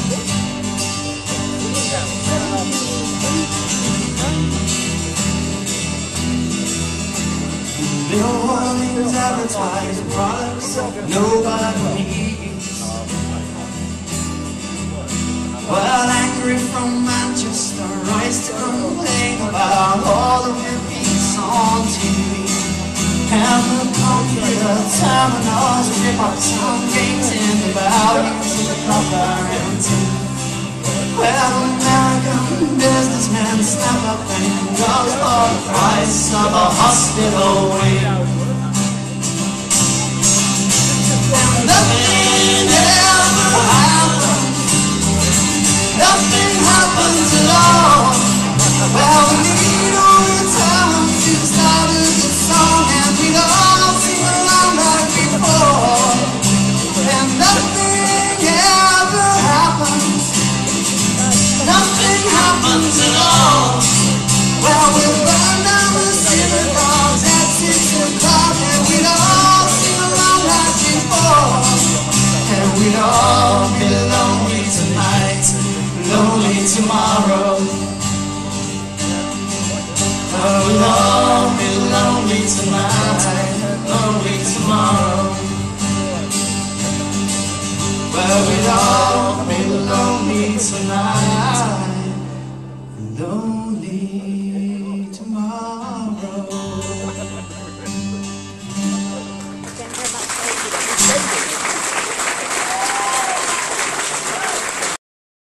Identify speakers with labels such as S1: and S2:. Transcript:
S1: Billboards advertise products nobody needs. Well, angry from Manchester rise to complain about all the repeats on TV. And the computer terminals rip up some games in the values of the copper and tin. Well, American businessmen snap up and goes for the price of a hospital wing. And nothing ever happens. Nothing happens at all. Well, we need only time to start a good song, and we'd all sing along like before. And nothing ever happens. Nothing happens at all. Well, we'll burn down the synagogues at 6 o'clock, and we'd all sing along like before. And we'd all be lonely tonight, lonely tomorrow. Oh, we'd all be lonely tonight, lonely tomorrow. Well, we'd all